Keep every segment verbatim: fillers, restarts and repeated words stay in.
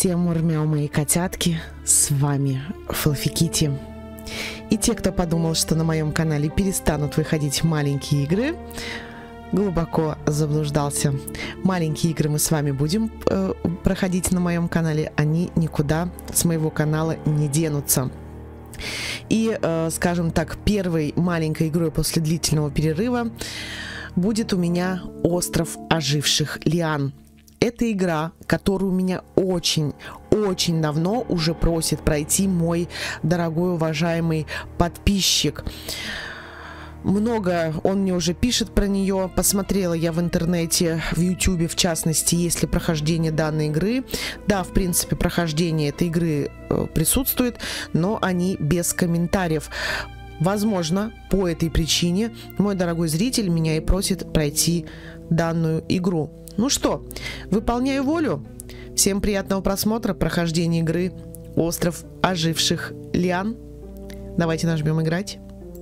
Всем мурмяу, мои котятки, с вами Флаффи Китти. И те, кто подумал, что на моем канале перестанут выходить маленькие игры, глубоко заблуждался. Маленькие игры мы с вами будем э, проходить на моем канале, они никуда с моего канала не денутся. И, э, скажем так, первой маленькой игрой после длительного перерыва будет у меня «Остров оживших лиан». Это игра, которую меня очень-очень давно уже просит пройти мой дорогой, уважаемый подписчик. Много он мне уже пишет про нее. Посмотрела я в интернете, в ютубе в частности, есть ли прохождение данной игры. Да, в принципе, прохождение этой игры э, присутствует, но они без комментариев. Возможно, по этой причине мой дорогой зритель меня и просит пройти данную игру. Ну что, выполняю волю. Всем приятного просмотра прохождения игры «Остров оживших лиан». Давайте нажмем «Играть».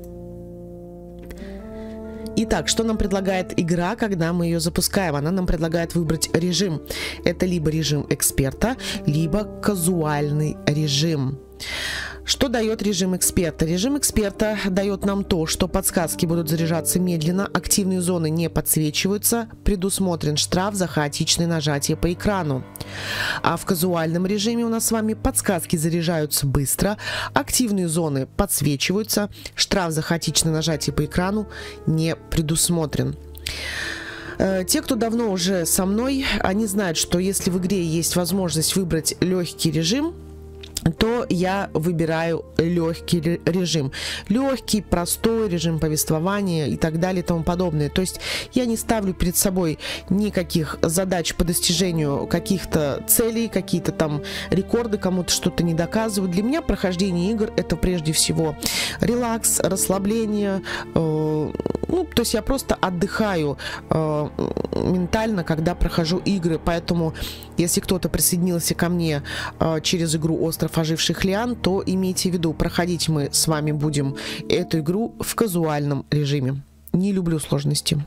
Итак, что нам предлагает игра, когда мы ее запускаем? Она нам предлагает выбрать режим. Это либо режим эксперта, либо казуальный режим. Что дает режим эксперта? Режим эксперта дает нам то, что подсказки будут заряжаться медленно, активные зоны не подсвечиваются, предусмотрен штраф за хаотичное нажатие по экрану. А в казуальном режиме у нас с вами подсказки заряжаются быстро, активные зоны подсвечиваются, штраф за хаотичное нажатие по экрану не предусмотрен. Те, кто давно уже со мной, они знают, что если в игре есть возможность выбрать легкий режим, то я выбираю легкий режим. Легкий, простой режим повествования и так далее и тому подобное. То есть я не ставлю перед собой никаких задач по достижению каких-то целей, какие-то там рекорды, кому-то что-то не доказываю. Для меня прохождение игр — это прежде всего релакс, расслабление. Э, ну, то есть я просто отдыхаю э, ментально, когда прохожу игры. Поэтому, если кто-то присоединился ко мне э, через игру «Остров оживших лиан», то имейте в виду, проходить мы с вами будем эту игру в казуальном режиме. Не люблю сложности.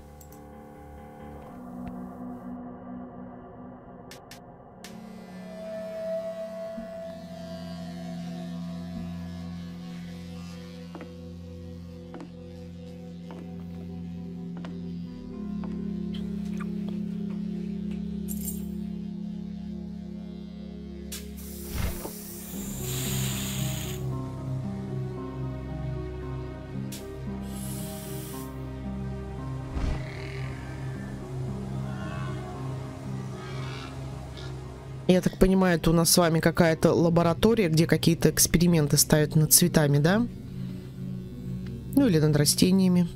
Я так понимаю, это у нас с вами какая-то лаборатория, где какие-то эксперименты ставят над цветами, да? Ну или над растениями.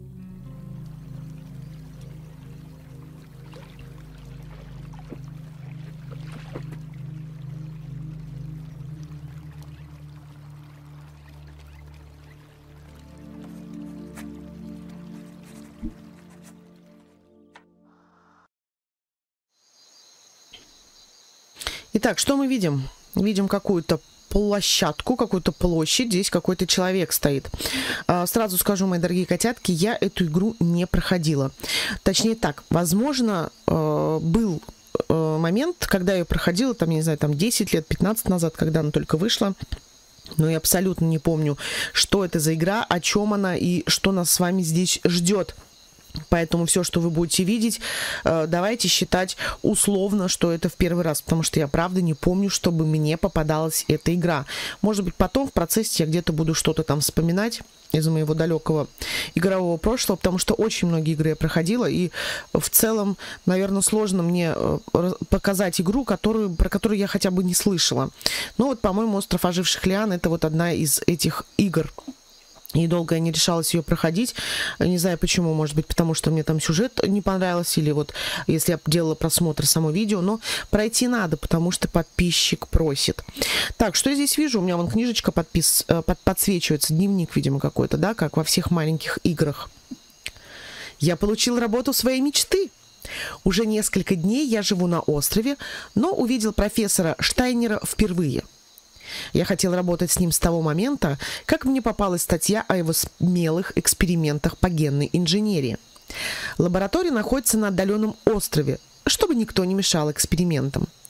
Итак, что мы видим? Видим какую-то площадку, какую-то площадь, здесь какой-то человек стоит. Сразу скажу, мои дорогие котятки, я эту игру не проходила. Точнее так, возможно, был момент, когда я проходила, там, я не знаю, там десять лет, пятнадцать назад, когда она только вышла. Но я абсолютно не помню, что это за игра, о чем она и что нас с вами здесь ждет. Поэтому все, что вы будете видеть, давайте считать условно, что это в первый раз, потому что я правда не помню, чтобы мне попадалась эта игра. Может быть, потом в процессе я где-то буду что-то там вспоминать из моего далекого игрового прошлого, потому что очень многие игры я проходила, и в целом, наверное, сложно мне показать игру, которую, про которую я хотя бы не слышала. Но вот, по-моему, «Остров оживших лиан» — это вот одна из этих игр. И долго я не решалась ее проходить. Не знаю почему, может быть, потому что мне там сюжет не понравился, или вот если я делала просмотр само видео, но пройти надо, потому что подписчик просит. Так, что я здесь вижу? У меня вон книжечка подпис... под... подсвечивается, дневник, видимо, какой-то, да, как во всех маленьких играх. Я получил работу своей мечты. Уже несколько дней я живу на острове, но увидел профессора Штайнера впервые. Я хотел работать с ним с того момента, как мне попалась статья о его смелых экспериментах по генной инженерии. Лаборатория находится на отдаленном острове, чтобы никто не мешал экспериментам.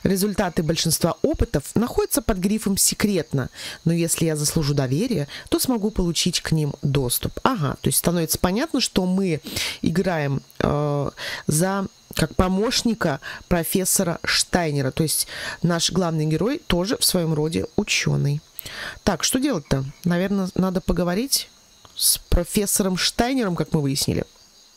Результаты большинства опытов находятся под грифом «секретно», но если я заслужу доверие, то смогу получить к ним доступ. Ага, то есть становится понятно, что мы играем э, за как помощника профессора Штайнера, то есть наш главный герой тоже в своем роде ученый. Так, что делать-то? Наверное, надо поговорить с профессором Штайнером, как мы выяснили.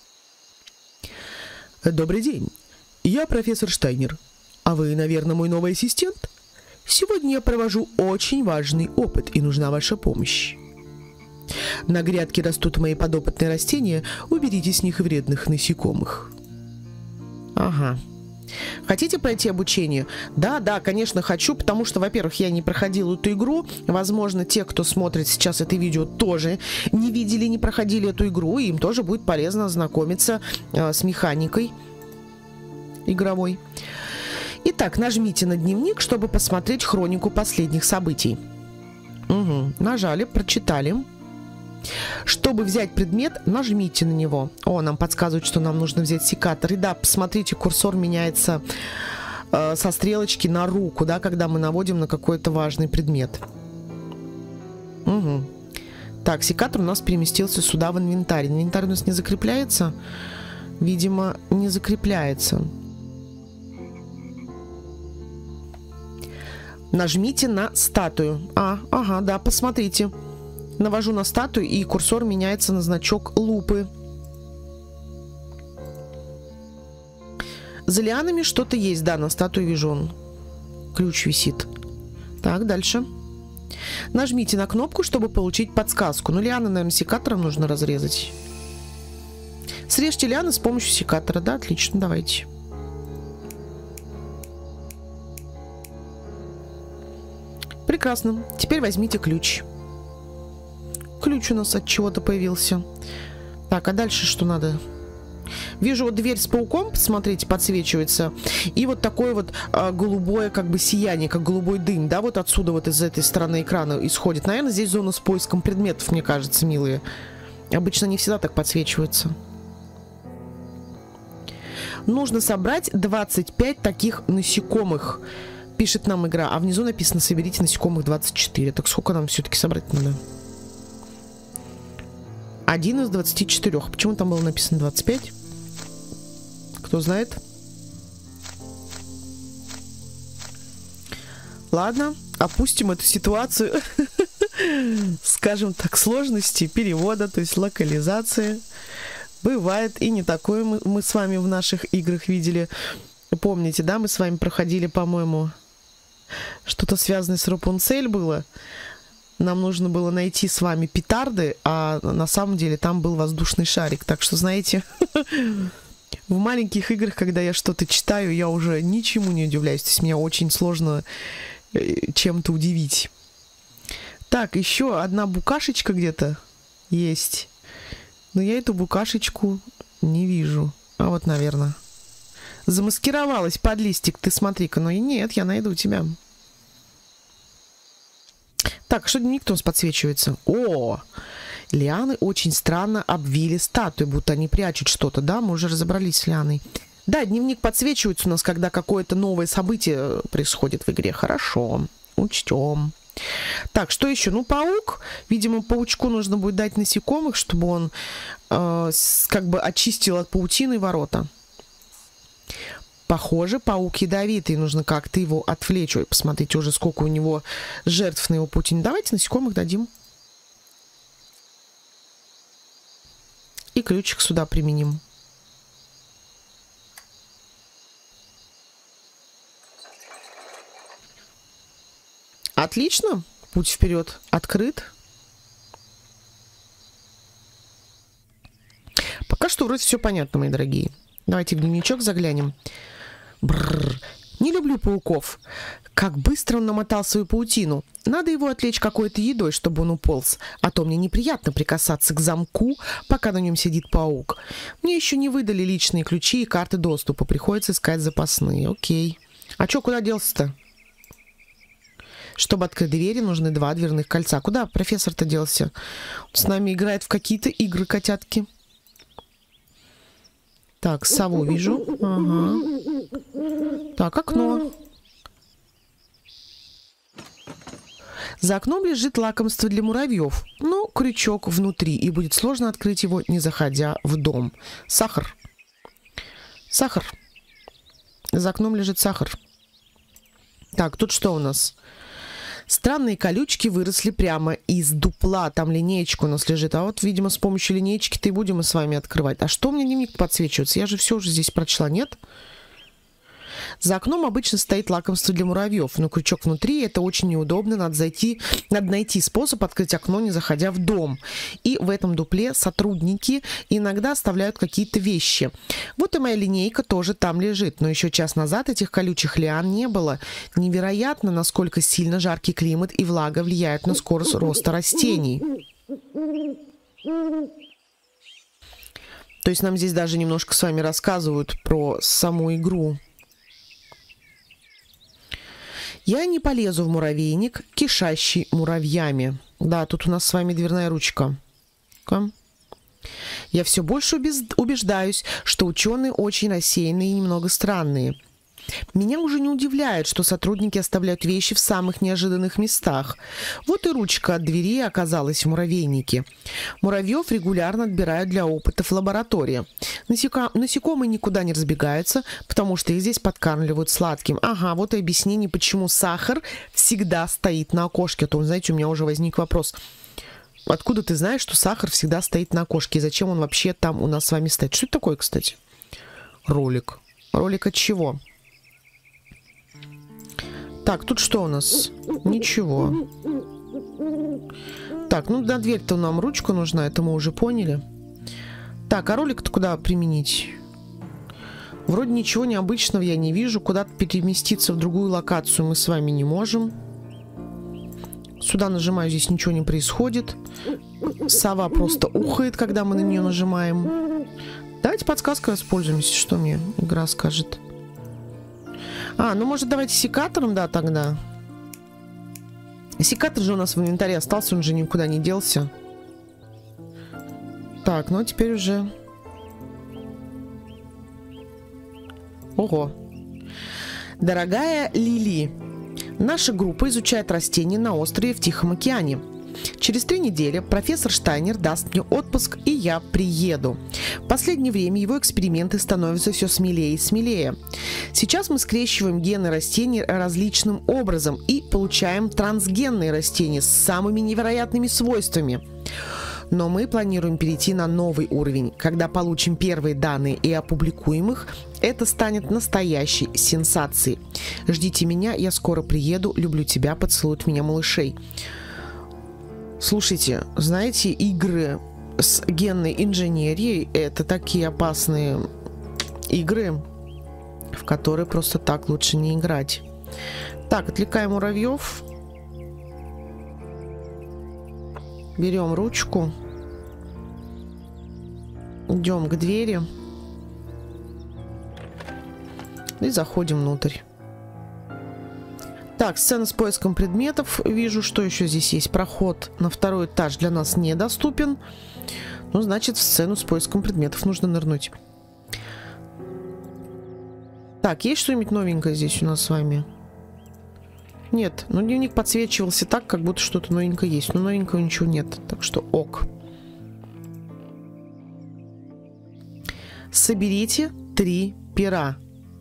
Добрый день. Я профессор Штайнер. А вы, наверное, мой новый ассистент? Сегодня я провожу очень важный опыт, и нужна ваша помощь. На грядке растут мои подопытные растения. Уберите с них вредных насекомых. Ага. Хотите пройти обучение? Да, да, конечно, хочу, потому что, во-первых, я не проходил эту игру. Возможно, те, кто смотрит сейчас это видео, тоже не видели, не проходили эту игру, и им тоже будет полезно ознакомиться э, с механикой игровой. Итак, нажмите на дневник, чтобы посмотреть хронику последних событий. Угу. Нажали, прочитали. Чтобы взять предмет, нажмите на него. О, нам подсказывают, что нам нужно взять секатор. И да, посмотрите, курсор меняется э, со стрелочки на руку, да, когда мы наводим на какой-то важный предмет. Угу. Так, секатор у нас переместился сюда в инвентарь. Инвентарь у нас не закрепляется? Видимо, не закрепляется. Нажмите на статую. А, ага, да, посмотрите. Навожу на статую, и курсор меняется на значок лупы. За лианами что-то есть, да, на статуе вижу он. Ключ висит. Так, дальше. Нажмите на кнопку, чтобы получить подсказку. Ну, лианы, наверное, секатором нужно разрезать. Срежьте лианы с помощью секатора, да, отлично, давайте. Прекрасно. Теперь возьмите ключ. Ключ у нас от чего-то появился. Так, а дальше что надо? Вижу вот дверь с пауком, посмотрите, подсвечивается. И вот такое вот а, голубое как бы сияние, как голубой дым, да, вот отсюда вот из этой стороны экрана исходит. Наверное, здесь зона с поиском предметов, мне кажется, милые. Обычно не всегда так подсвечиваются. Нужно собрать двадцать пять таких насекомых, пишет нам игра. А внизу написано: соберите насекомых двадцать четыре. Так сколько нам все-таки собрать надо? один из двадцати четырёх. Почему там было написано двадцать пять? Кто знает? Ладно, опустим эту ситуацию, скажем так, сложности перевода, то есть локализации. Бывает, и не такое мы, мы с вами в наших играх видели. Помните, да, мы с вами проходили, по-моему, что-то связанное с Рапунцель было. Нам нужно было найти с вами петарды, а на самом деле там был воздушный шарик. Так что, знаете, в маленьких играх, когда я что-то читаю, я уже ничему не удивляюсь. То есть меня очень сложно чем-то удивить. Так, еще одна букашечка где-то есть. Но я эту букашечку не вижу. А вот, наверное. Замаскировалась под листик. Ты смотри-ка. Ну и нет, я найду тебя. Так, что дневник-то у нас подсвечивается? О! Лианы очень странно обвили статую, будто они прячут что-то, да? Мы уже разобрались с лианой. Да, дневник подсвечивается у нас, когда какое-то новое событие происходит в игре. Хорошо, учтем. Так, что еще? Ну, паук. Видимо, паучку нужно будет дать насекомых, чтобы он э, как бы очистил от паутины ворота. Похоже, паук ядовитый, нужно как-то его отвлечь. Ой, посмотрите уже, сколько у него жертв на его паутине. Давайте насекомых дадим. И ключик сюда применим. Отлично. Путь вперед открыт. Пока что вроде все понятно, мои дорогие. Давайте в дневничок заглянем. Бррр. Не люблю пауков. Как быстро он намотал свою паутину. Надо его отвлечь какой-то едой, чтобы он уполз. А то мне неприятно прикасаться к замку, пока на нем сидит паук. Мне еще не выдали личные ключи и карты доступа. Приходится искать запасные. Окей. А чё, куда делся-то? Чтобы открыть двери, нужны два дверных кольца. Куда профессор-то делся? Он с нами играет в какие-то игры, котятки. Так, сову вижу. Ага. Так, окно. За окном лежит лакомство для муравьев, но крючок внутри, и будет сложно открыть его, не заходя в дом. Сахар. Сахар. За окном лежит сахар. Так, тут что у нас? Странные колючки выросли прямо из дупла. Там линеечка у нас лежит. А вот, видимо, с помощью линеечки-то и будем мы с вами открывать. А что у меня дневник подсвечивается? Я же все уже здесь прочла, нет? За окном обычно стоит лакомство для муравьев, но крючок внутри, это очень неудобно, надо зайти, надо найти способ открыть окно, не заходя в дом. И в этом дупле сотрудники иногда оставляют какие-то вещи. Вот и моя линейка тоже там лежит, но еще час назад этих колючих лиан не было. Невероятно, насколько сильно жаркий климат и влага влияют на скорость роста растений. То есть нам здесь даже немножко с вами рассказывают про саму игру. Я не полезу в муравейник, кишащий муравьями. Да, тут у нас с вами дверная ручка. Я все больше убеждаюсь, что ученые очень рассеянные и немного странные. Меня уже не удивляет, что сотрудники оставляют вещи в самых неожиданных местах. Вот и ручка от двери оказалась в муравейнике. Муравьев регулярно отбирают для опытов в лаборатории. Насека... Насекомые никуда не разбегаются, потому что их здесь подкармливают сладким. Ага, вот и объяснение, почему сахар всегда стоит на окошке. А то, знаете, у меня уже возник вопрос. Откуда ты знаешь, что сахар всегда стоит на окошке? И зачем он вообще там у нас с вами стоит? Что это такое, кстати? Ролик. Ролик от чего? Так, тут что у нас? Ничего. Так, ну на дверь-то нам ручка нужна, это мы уже поняли. Так, а ролик-то куда применить? Вроде ничего необычного я не вижу. Куда-то переместиться в другую локацию мы с вами не можем. Сюда нажимаю, здесь ничего не происходит. Сова просто ухает, когда мы на нее нажимаем. Давайте подсказкой воспользуемся, что мне игра скажет. А, ну может давайте секатором, да, тогда. Секатор же у нас в инвентаре остался, он же никуда не делся. Так, ну теперь уже... Ого. Дорогая Лили, наша группа изучает растения на острове в Тихом океане. Через три недели профессор Штайнер даст мне отпуск, и я приеду. В последнее время его эксперименты становятся все смелее и смелее. Сейчас мы скрещиваем гены растений различным образом и получаем трансгенные растения с самыми невероятными свойствами. Но мы планируем перейти на новый уровень. Когда получим первые данные и опубликуем их, это станет настоящей сенсацией. Ждите меня, я скоро приеду. Люблю тебя, поцелуют меня малышей. Слушайте, знаете, игры с генной инженерией — это такие опасные игры, в которые просто так лучше не играть. Так, отвлекаем муравьев. Берем ручку. Идем к двери. И заходим внутрь. Так, сцена с поиском предметов. Вижу, что еще здесь есть. Проход на второй этаж для нас недоступен. Ну, значит, в сцену с поиском предметов нужно нырнуть. Так, есть что-нибудь новенькое здесь у нас с вами? Нет, ну дневник подсвечивался так, как будто что-то новенькое есть. Но новенького ничего нет, так что ок. Соберите три пера.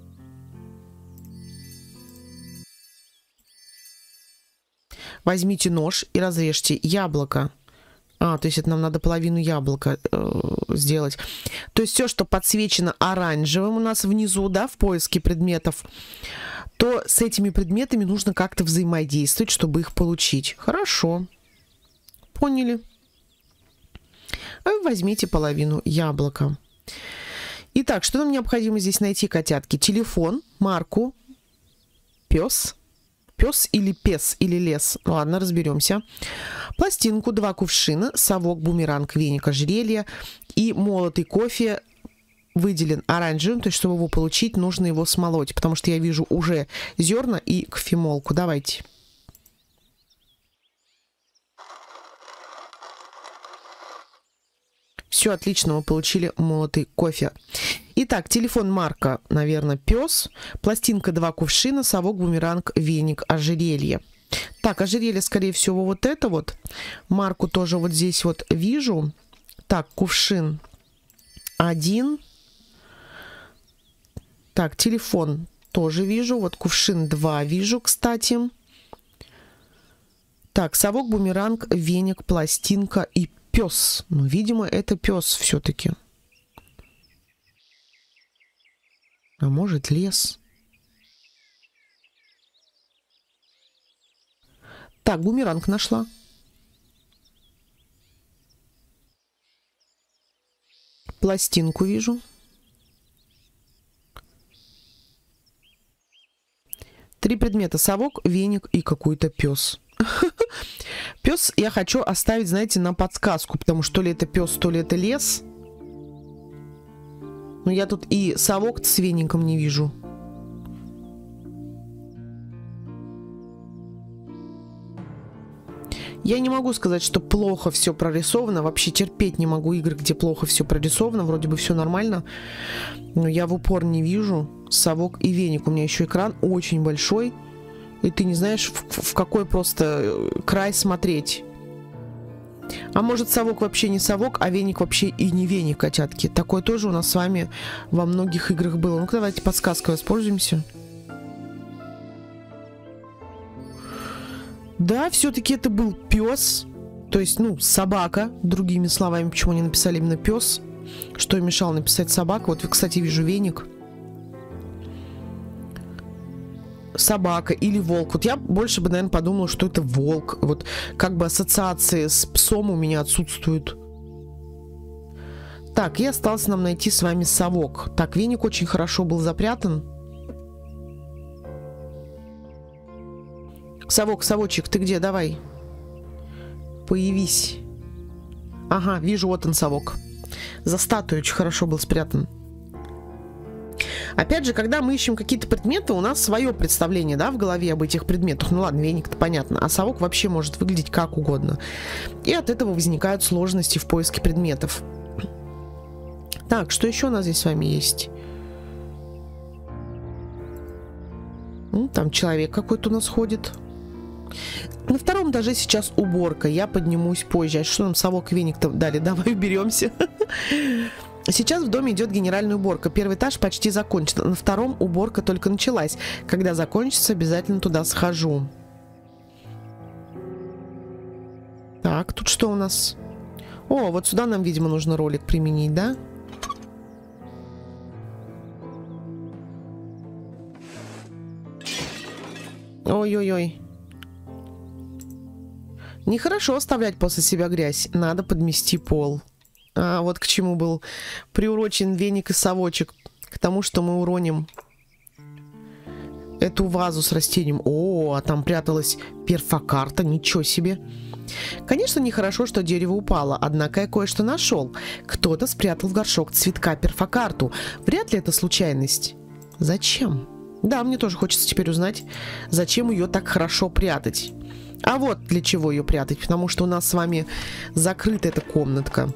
Возьмите нож и разрежьте яблоко. А, то есть это нам надо половину яблока э, сделать. То есть все, что подсвечено оранжевым у нас внизу, да, в поиске предметов, то с этими предметами нужно как-то взаимодействовать, чтобы их получить. Хорошо. Поняли. А вы возьмите половину яблока. Итак, что нам необходимо здесь найти, котятки? Телефон, марку, пес. Пес или пес или лес. Ладно, разберемся. Пластинку, два кувшина, совок, бумеранг, веник, ожерелье и молотый кофе выделен оранжевым. То есть, чтобы его получить, нужно его смолоть, потому что я вижу уже зерна и кофемолку. Давайте. Все отлично, мы получили молотый кофе. Итак, телефон, марка, наверное, пес. Пластинка, два кувшина, совок, бумеранг, веник, ожерелье. Так, ожерелье, скорее всего, вот это вот. Марку тоже вот здесь вот вижу. Так, кувшин один. Так, телефон тоже вижу. Вот кувшин два вижу, кстати. Так, совок, бумеранг, веник, пластинка и пес. Ну, видимо, это пес все-таки. А может, лес? Так, бумеранг нашла. Пластинку вижу. Три предмета. Совок, веник и какой-то пес. Пес я хочу оставить, знаете, на подсказку, потому что то ли это пес, то ли это лес. Но я тут и совок с веником не вижу. Я не могу сказать, что плохо все прорисовано. Вообще терпеть не могу игры, где плохо все прорисовано. Вроде бы все нормально. Но я в упор не вижу совок и веник. У меня еще экран очень большой. И ты не знаешь, в, в какой просто край смотреть. А может, совок вообще не совок, а веник вообще и не веник, котятки. Такое тоже у нас с вами во многих играх было. Ну-ка, давайте подсказкой воспользуемся. Да, все-таки это был пес. То есть, ну, собака. Другими словами, почему они написали именно пес. Что им мешало написать собака. Вот, кстати, вижу веник. Собака или волк. Вот я больше бы, наверное, подумала, что это волк. Вот как бы ассоциации с псом у меня отсутствуют. Так, и осталось нам найти с вами совок. Так, веник очень хорошо был запрятан. Совок, совочек, ты где? Давай. Появись. Ага, вижу, вот он, совок. За статуей очень хорошо был спрятан. Опять же, когда мы ищем какие-то предметы, у нас свое представление, да, в голове об этих предметах. Ну ладно, веник-то понятно, а совок вообще может выглядеть как угодно. И от этого возникают сложности в поиске предметов. Так, что еще у нас здесь с вами есть? Ну, там человек какой-то у нас ходит. На втором этаже сейчас уборка. Я поднимусь позже. А что нам совок, веник-то дали? Давай уберемся. Сейчас в доме идет генеральная уборка. Первый этаж почти закончен. На втором уборка только началась. Когда закончится, обязательно туда схожу. Так, тут что у нас? О, вот сюда нам, видимо, нужно ролик применить, да? Ой-ой-ой. Нехорошо оставлять после себя грязь. Надо подмести пол. А вот к чему был приурочен веник и совочек. К тому, что мы уроним эту вазу с растением. О, а там пряталась перфокарта. Ничего себе. Конечно, нехорошо, что дерево упало. Однако я кое-что нашел. Кто-то спрятал в горшок цветка перфокарту. Вряд ли это случайность. Зачем? Да, мне тоже хочется теперь узнать, зачем ее так хорошо прятать. А вот для чего ее прятать. Потому что у нас с вами закрыта эта комнатка.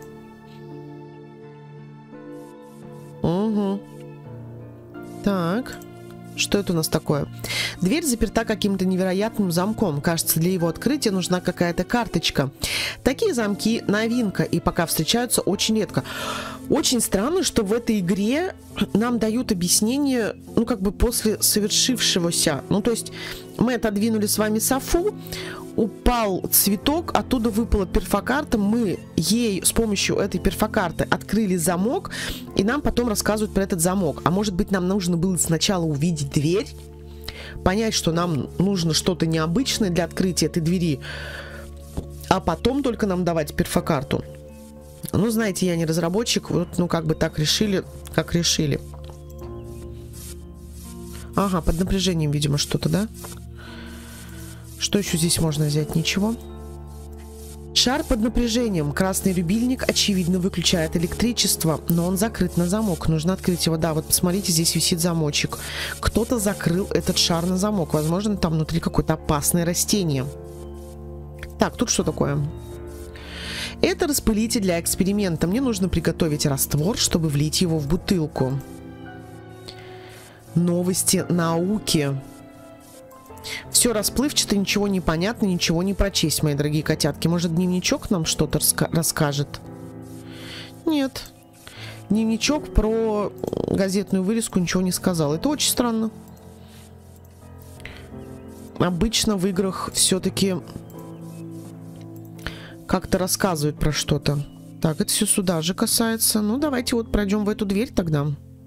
Угу. Так. Что это у нас такое? Дверь заперта каким-то невероятным замком. Кажется, для его открытия нужна какая-то карточка. Такие замки новинка и пока встречаются очень редко. Очень странно, что в этой игре нам дают объяснение, ну, как бы после совершившегося. Ну, то есть мы отодвинули с вами софу, упал цветок, оттуда выпала перфокарта, мы ей с помощью этой перфокарты открыли замок, и нам потом рассказывают про этот замок. А может быть, нам нужно было сначала увидеть дверь, понять, что нам нужно что-то необычное для открытия этой двери, а потом только нам давать перфокарту. Ну, знаете, я не разработчик, вот, ну, как бы так решили, как решили. Ага, под напряжением, видимо, что-то, да? Что еще здесь можно взять? Ничего. Шар под напряжением. Красный рубильник, очевидно, выключает электричество, но он закрыт на замок. Нужно открыть его. Да, вот посмотрите, здесь висит замочек. Кто-то закрыл этот шар на замок. Возможно, там внутри какое-то опасное растение. Так, тут что такое? Это распылитель для эксперимента. Мне нужно приготовить раствор, чтобы влить его в бутылку. Новости науки. Все расплывчато, ничего не понятно, ничего не прочесть, мои дорогие котятки. Может, дневничок нам что-то раска расскажет? Нет. Дневничок про газетную вырезку ничего не сказал. Это очень странно. Обычно в играх все-таки как-то рассказывают про что-то. Так, это все сюда же касается. Ну, давайте вот пройдем в эту дверь тогда.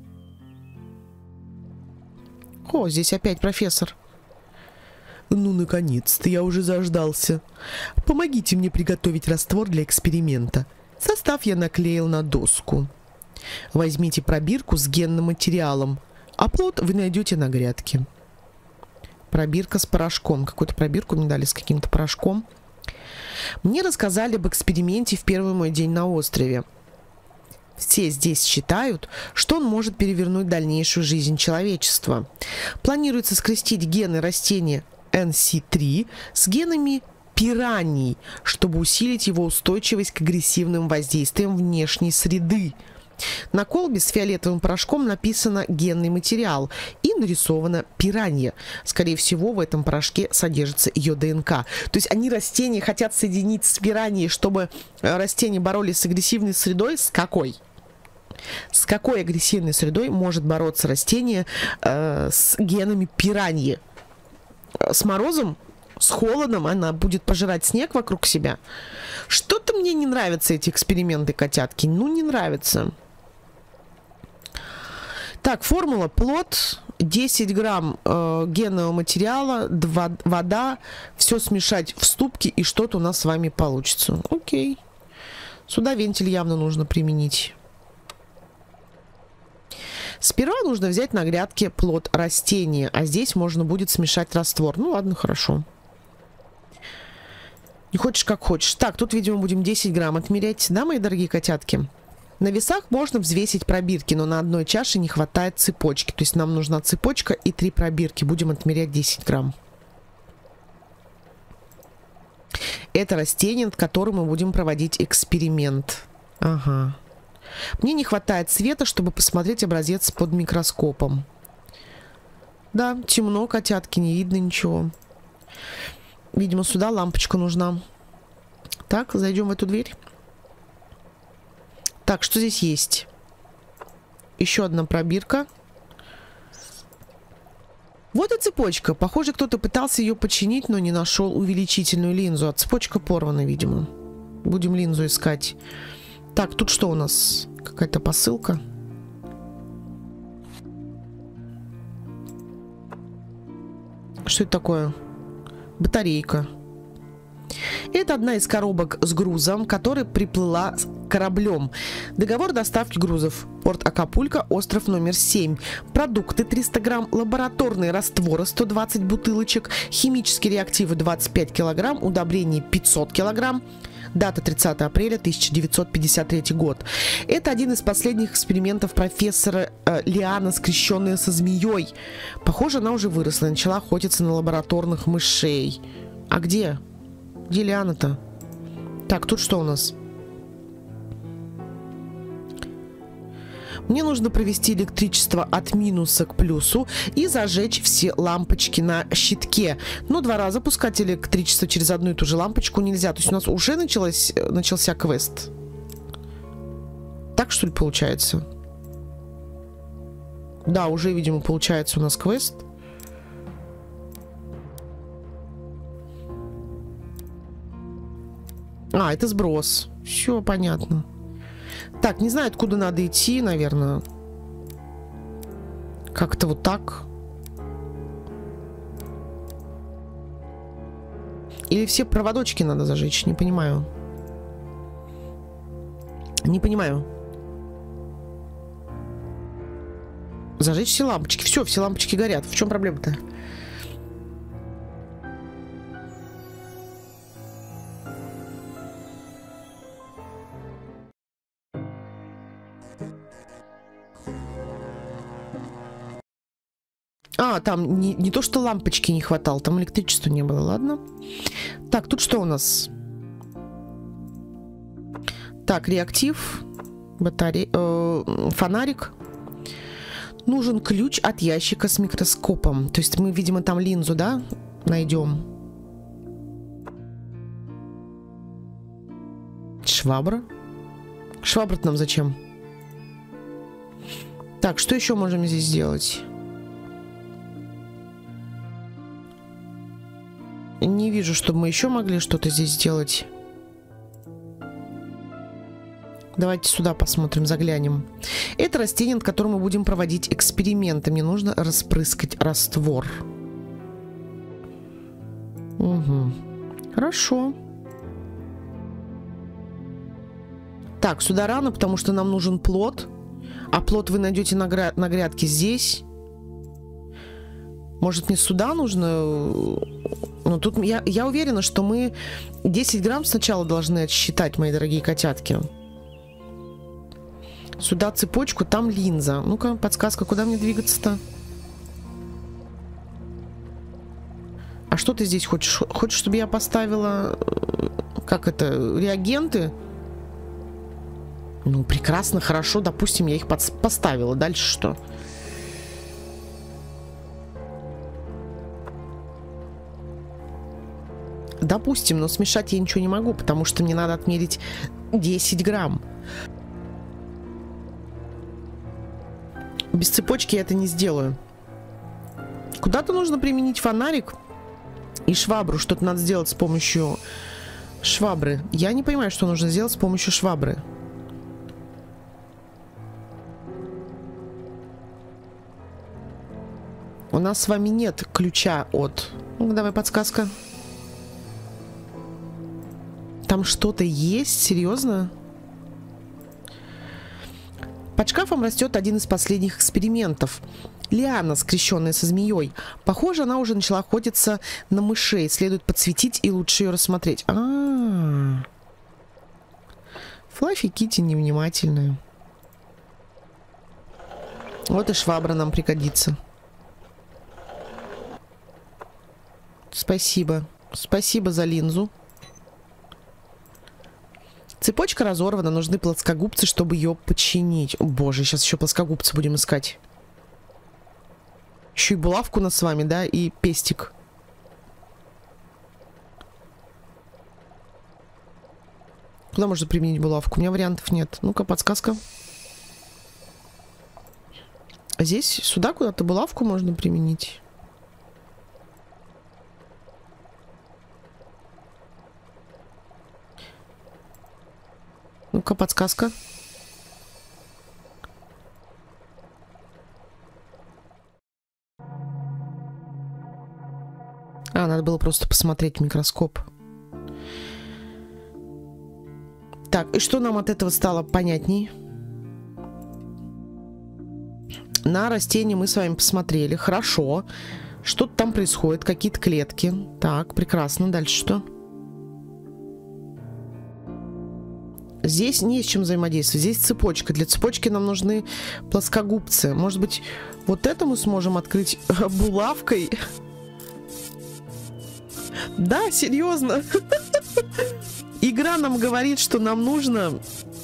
О, здесь опять профессор. Ну, наконец-то, я уже заждался. Помогите мне приготовить раствор для эксперимента. Состав я наклеил на доску. Возьмите пробирку с генным материалом, а плод вы найдете на грядке. Пробирка с порошком. Какую-то пробирку мне дали с каким-то порошком. Мне рассказали об эксперименте в первый мой день на острове. Все здесь считают, что он может перевернуть дальнейшую жизнь человечества. Планируется скрестить гены растения эн си три с генами пираний, чтобы усилить его устойчивость к агрессивным воздействиям внешней среды. На колбе с фиолетовым порошком написано «генный материал» и нарисовано пиранья. Скорее всего, в этом порошке содержится ее ДНК. То есть они растения хотят соединить с пираньей, чтобы растения боролись с агрессивной средой. С какой? С какой агрессивной средой может бороться растение э, с генами пираньи? С морозом? С холодом? Она будет пожирать снег вокруг себя? Что-то мне не нравятся эти эксперименты, котятки. Ну, не нравится. Так, формула. Плод, десять грамм э, генного материала, два, вода. Все смешать в ступке, и что-то у нас с вами получится. Окей. Сюда вентиль явно нужно применить. Сперва нужно взять на грядке плод растения, а здесь можно будет смешать раствор. Ну ладно, хорошо. Не хочешь, как хочешь. Так, тут, видимо, будем десять грамм отмерять, да, мои дорогие котятки? На весах можно взвесить пробирки, но на одной чаше не хватает цепочки. То есть нам нужна цепочка и три пробирки. Будем отмерять десять грамм. Это растение, над которым мы будем проводить эксперимент. Ага. Мне не хватает света, чтобы посмотреть образец под микроскопом. Да, темно, котятки, не видно ничего. Видимо, сюда лампочка нужна. Так, зайдем в эту дверь. Так, что здесь есть? Еще одна пробирка. Вот и цепочка. Похоже, кто-то пытался ее починить, но не нашел увеличительную линзу. А цепочка порвана, видимо. Будем линзу искать. Так, тут что у нас? Какая-то посылка. Что это такое? Батарейка. Это одна из коробок с грузом, которая приплыла кораблем. Договор доставки грузов. Порт Акапулько, остров номер семь. Продукты триста грамм, лабораторные растворы сто двадцать бутылочек, химические реактивы двадцать пять килограмм, удобрения пятьсот килограмм. Дата тридцатое апреля тысяча девятьсот пятьдесят третий год. Это один из последних экспериментов профессора э, Лиана, скрещенная со змеей. Похоже, она уже выросла и начала охотиться на лабораторных мышей. А где? Где Лиана-то? Так, тут что у нас? Мне нужно провести электричество от минуса к плюсу и зажечь все лампочки на щитке. Но два раза пускать электричество через одну и ту же лампочку нельзя. То есть у нас уже началось, начался квест. Так, что ли, получается? Да, уже, видимо, получается у нас квест. А, это сброс. Все понятно. Так, не знаю, откуда надо идти, наверное. Как-то вот так. Или все проводочки надо зажечь? Не понимаю. Не понимаю. Зажечь все лампочки. Все, все лампочки горят. В чем проблема-то? А, там не, не то, что лампочки не хватало, там электричества не было, ладно. Так, тут что у нас? Так, реактив, батарея, э, фонарик. Нужен ключ от ящика с микроскопом. То есть мы, видимо, там линзу, да, найдем. Швабра. Швабра-то нам зачем? Так, что еще можем здесь сделать? Не вижу, чтобы мы еще могли что-то здесь сделать. Давайте сюда посмотрим, заглянем. Это растение, над которым мы будем проводить эксперименты. Мне нужно распрыскать раствор. Угу. Хорошо. Так, сюда рано, потому что нам нужен плод. А плод вы найдете на, гря на грядке здесь. Может, мне сюда нужно? Но тут я, я уверена, что мы десять грамм сначала должны отсчитать, мои дорогие котятки. Сюда цепочку, там линза. Ну-ка, подсказка, куда мне двигаться-то? А что ты здесь хочешь? Хочешь, чтобы я поставила... Как это? Реагенты? Ну, прекрасно, хорошо. Допустим, я их поставила. Дальше что? Допустим, но смешать я ничего не могу, потому что мне надо отмерить десять грамм. Без цепочки я это не сделаю. Куда-то нужно применить фонарик и швабру. Что-то надо сделать с помощью швабры. Я не понимаю, что нужно сделать с помощью швабры. У нас с вами нет ключа от... Ну, давай подсказка. Там что-то есть? Серьезно? Под шкафом растет один из последних экспериментов. Лиана, скрещенная со змеей. Похоже, она уже начала охотиться на мышей. Следует подсветить и лучше ее рассмотреть. А-а-а. Флаффи Китти невнимательная. Вот и швабра нам пригодится. Спасибо. Спасибо за линзу. Цепочка разорвана, нужны плоскогубцы, чтобы ее починить. О, боже, сейчас еще плоскогубцы будем искать. Еще и булавку у нас с вами, да, и пестик. Куда можно применить булавку? У меня вариантов нет. Ну-ка, подсказка. Здесь, сюда куда-то булавку можно применить. Ну-ка, подсказка. А, надо было просто посмотреть в микроскоп. Так, и что нам от этого стало понятней? На растение мы с вами посмотрели. Хорошо. Что-то там происходит, какие-то клетки. Так, прекрасно. Дальше что? Здесь не с чем взаимодействовать. Здесь цепочка. Для цепочки нам нужны плоскогубцы. Может быть, вот это мы сможем открыть булавкой? Да, серьезно. Игра нам говорит, что нам нужно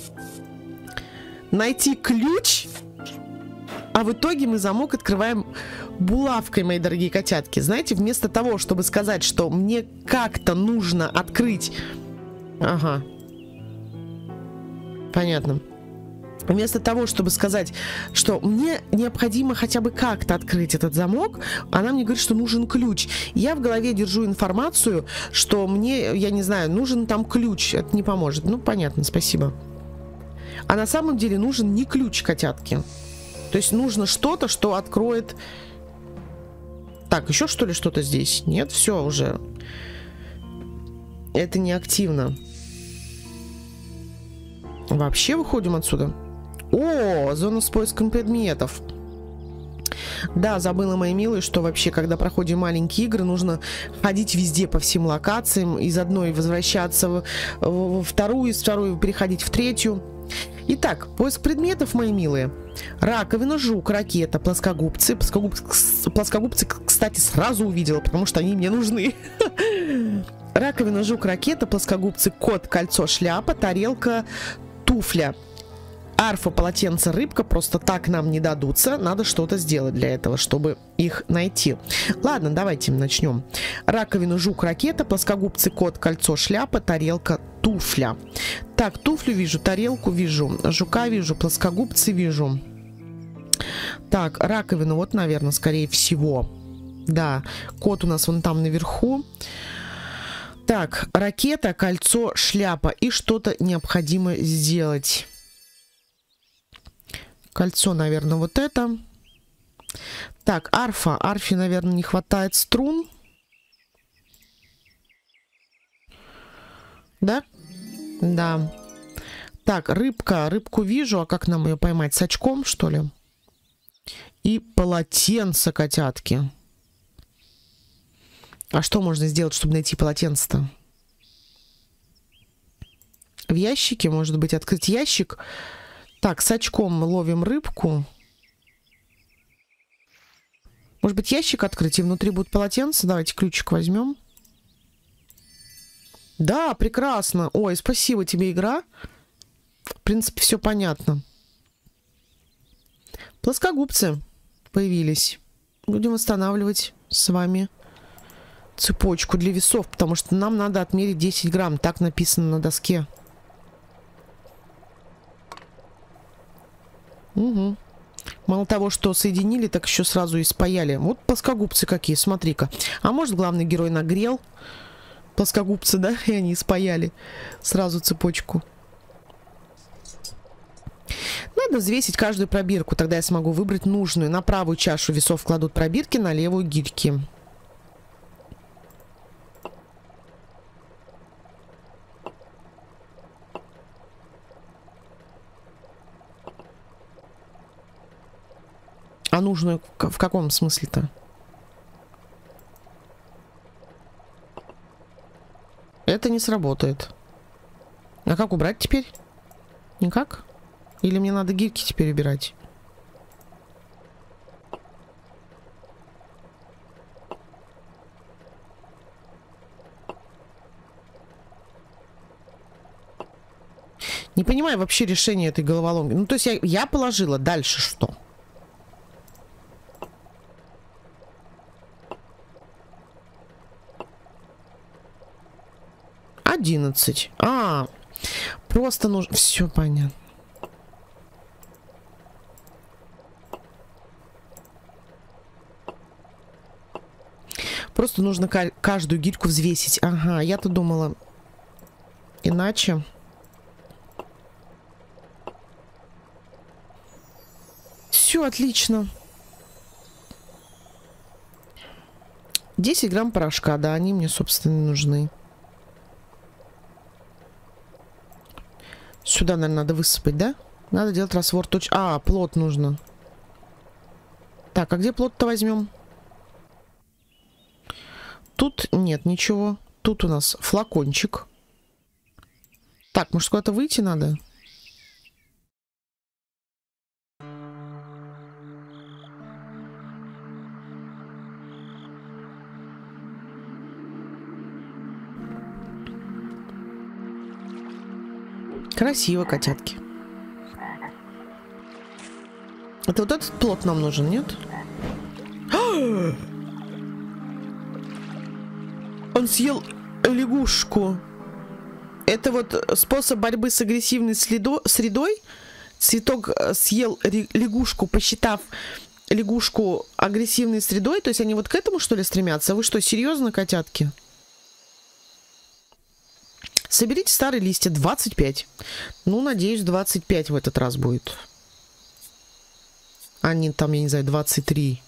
найти ключ, а в итоге мы замок открываем булавкой, мои дорогие котятки. Знаете, вместо того, чтобы сказать, что мне как-то нужно открыть... Ага. Понятно. Вместо того, чтобы сказать, что мне необходимо хотя бы как-то открыть этот замок, она мне говорит, что нужен ключ. Я в голове держу информацию, что мне, я не знаю, нужен там ключ. Это не поможет. Ну, понятно, спасибо. А на самом деле нужен не ключ, котятки. То есть нужно что-то, что откроет... Так, еще что ли что-то здесь? Нет, все уже. Это не активно. Вообще выходим отсюда. О, зона с поиском предметов. Да, забыла, мои милые, что вообще, когда проходим маленькие игры, нужно ходить везде по всем локациям, из одной возвращаться во вторую, из второй переходить в третью. Итак, поиск предметов, мои милые. Раковина, жук, ракета, плоскогубцы. Плоскогубцы, плоскогубцы, кстати, сразу увидела, потому что они мне нужны. Раковина, жук, ракета, плоскогубцы, кот, кольцо, шляпа, тарелка, туфля. Арфа, полотенце, рыбка просто так нам не дадутся. Надо что-то сделать для этого, чтобы их найти. Ладно, давайте начнем. Раковина, жук, ракета, плоскогубцы, кот, кольцо, шляпа, тарелка, туфля. Так, туфлю вижу, тарелку вижу, жука вижу, плоскогубцы вижу. Так, раковину, вот, наверное, скорее всего. Да, кот у нас вон там наверху. Так, ракета, кольцо, шляпа. И что-то необходимо сделать. Кольцо, наверное, вот это. Так, арфа. Арфе, наверное, не хватает струн. Да? Да. Так, рыбка. Рыбку вижу. А как нам ее поймать? С очком, что ли? И полотенце, котятки. А что можно сделать, чтобы найти полотенце-то? В ящике, может быть, открыть ящик. Так, с очком мы ловим рыбку. Может быть, ящик открыть, и внутри будет полотенце? Давайте ключик возьмем. Да, прекрасно. Ой, спасибо тебе, игра. В принципе, все понятно. Плоскогубцы появились. Будем восстанавливать с вами цепочку для весов, потому что нам надо отмерить десять грамм. Так написано на доске. Угу. Мало того, что соединили, так еще сразу и спаяли. Вот плоскогубцы какие, смотри-ка. А может, главный герой нагрел плоскогубцы, да? И они спаяли сразу цепочку. Надо взвесить каждую пробирку, тогда я смогу выбрать нужную. На правую чашу весов кладут пробирки, на левую гирьки. А нужную в каком смысле-то? Это не сработает. А как убрать теперь? Никак? Или мне надо гирьки теперь убирать? Не понимаю вообще решение этой головоломки. Ну, то есть я, я положила. Дальше что? одиннадцать. А, просто нужно... Все понятно. Просто нужно каждую гирьку взвесить. Ага, я-то думала иначе. Все отлично. десять грамм порошка, да, они мне, собственно, нужны. Сюда, наверное, надо высыпать, да? Надо делать раствор точ... А, плод нужно. Так, а где плод-то возьмем? Тут нет ничего. Тут у нас флакончик. Так, может, куда-то выйти надо? Красиво, котятки. Это вот этот плод нам нужен, нет? Он съел лягушку. Это вот способ борьбы с агрессивной следо средой. Цветок съел лягушку, посчитав лягушку агрессивной средой. То есть они вот к этому, что ли, стремятся? Вы что, серьезно, котятки? Соберите старые листья. двадцать пять. Ну, надеюсь, двадцать пять в этот раз будет. А не там, я не знаю, двадцать три.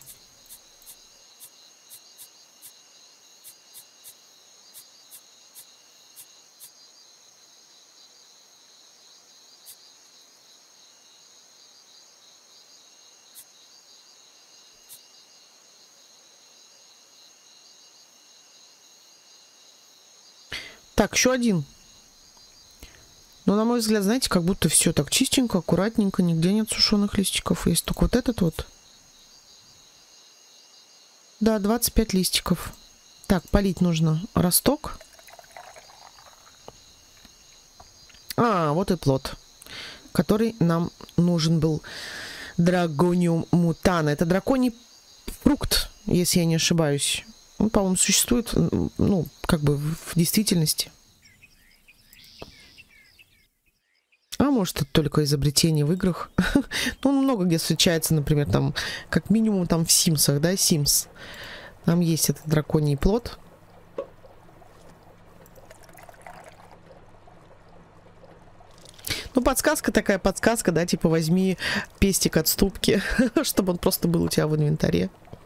Так, еще один. Но, на мой взгляд, знаете, как будто все так чистенько, аккуратненько, нигде нет сушеных листиков. Есть только вот этот вот. Да, двадцать пять листиков. Так, полить нужно росток. А, вот и плод. который нам нужен был. Драгониум мутана. Это драконий фрукт, если я не ошибаюсь. Он, по-моему, существует, ну, как бы в действительности. А может, это только изобретение в играх. Ну, он много где встречается, например, там, как минимум, там в Симсах, да, Sims. Там есть этот драконий плод. Ну, подсказка такая, подсказка, да, типа возьми пестик от ступки, чтобы он просто был у тебя в инвентаре.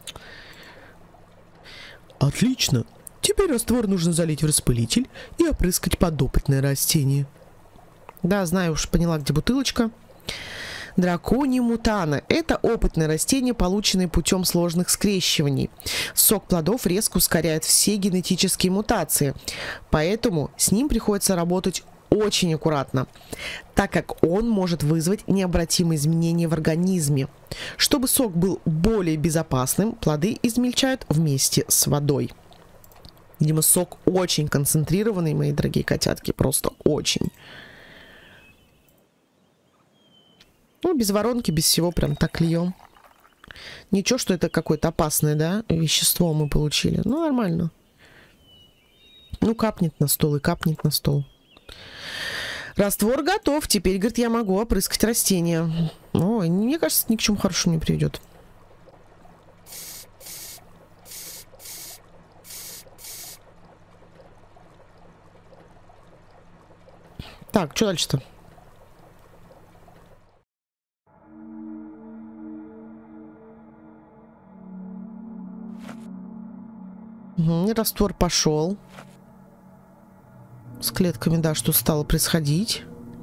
Отлично. Теперь раствор нужно залить в распылитель и опрыскать подопытное растение. Да, знаю, уж поняла, где бутылочка. Драконий мутана. Это опытное растение, полученное путем сложных скрещиваний. Сок плодов резко ускоряет все генетические мутации, поэтому с ним приходится работать очень аккуратно, так как он может вызвать необратимые изменения в организме. Чтобы сок был более безопасным, плоды измельчают вместе с водой. Видимо, сок очень концентрированный, мои дорогие котятки, просто очень. Ну, без воронки, без всего, прям так льем. Ничего, что это какое-то опасное, да, вещество мы получили. Ну, нормально. Ну, капнет на стол и капнет на стол. Раствор готов. Теперь, говорит, я могу опрыскать растения. Ой, мне кажется, ни к чему хорошему не приведет. Так, что дальше-то? Угу, раствор пошел. С клетками, да, что стало происходить.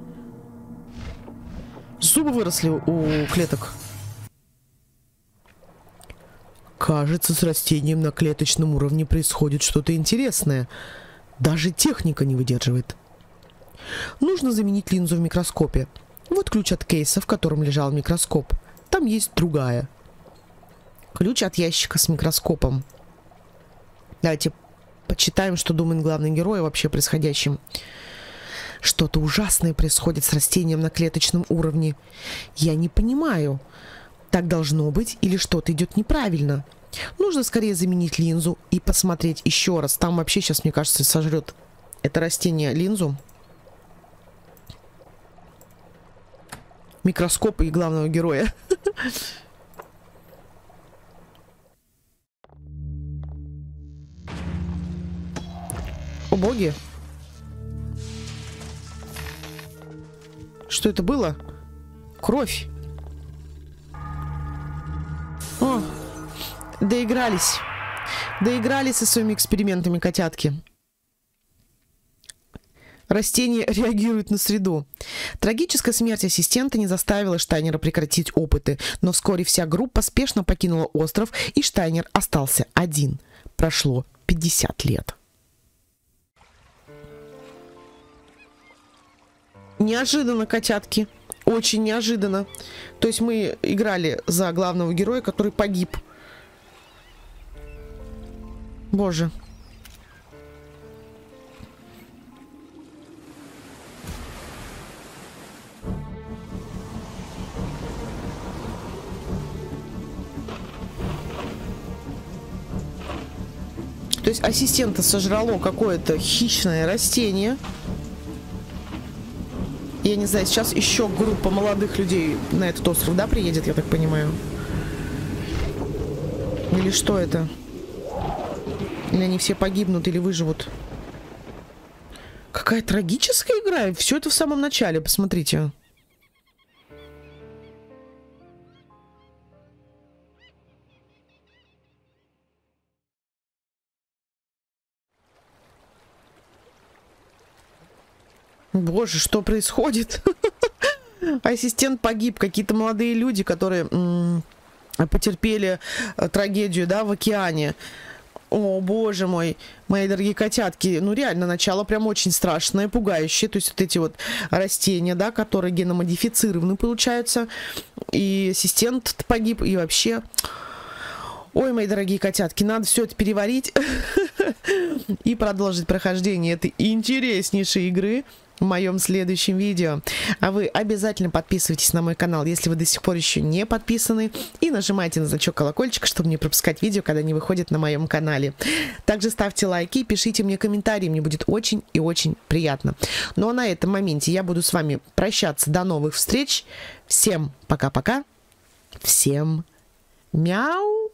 Зубы выросли у клеток. Кажется, с растением на клеточном уровне происходит что-то интересное. Даже техника не выдерживает. Нужно заменить линзу в микроскопе. Вот ключ от кейса, в котором лежал микроскоп. Там есть другая. Ключ от ящика с микроскопом. Давайте почитаем, что думает главный герой о вообще происходящем. Что-то ужасное происходит с растением на клеточном уровне. Я не понимаю, так должно быть или что-то идет неправильно. Нужно скорее заменить линзу и посмотреть еще раз. Там вообще сейчас, мне кажется, сожрет это растение линзу. Микроскоп и главного героя. О боги! Что это было? Кровь. О, доигрались. Доигрались со своими экспериментами котятки. Растения реагируют на среду. Трагическая смерть ассистента не заставила Штайнера прекратить опыты, но вскоре вся группа спешно покинула остров, и Штайнер остался один. Прошло пятьдесят лет. Неожиданно, котятки. Очень неожиданно. То есть мы играли за главного героя, который погиб. Боже. То есть ассистента сожрало какое-то хищное растение. Я не знаю, сейчас еще группа молодых людей на этот остров, да, приедет, я так понимаю? Или что это? Или они все погибнут, или выживут? Какая трагическая игра. Все это в самом начале, посмотрите. Боже, что происходит? Ассистент погиб. Какие-то молодые люди, которые потерпели трагедию, да, в океане. О, боже мой, мои дорогие котятки. Ну, реально, начало прям очень страшное, пугающее. То есть вот эти вот растения, да, которые геномодифицированы, получаются. И ассистент погиб, и вообще... Ой, мои дорогие котятки, надо все это переварить и продолжить прохождение этой интереснейшей игры. в моем следующем видео. А вы обязательно подписывайтесь на мой канал, если вы до сих пор еще не подписаны, и нажимайте на значок колокольчика, чтобы не пропускать видео, когда они выходят на моем канале. Также ставьте лайки и пишите мне комментарии, мне будет очень и очень приятно. Ну а на этом моменте я буду с вами прощаться. До новых встреч. Всем пока-пока. Всем мяу.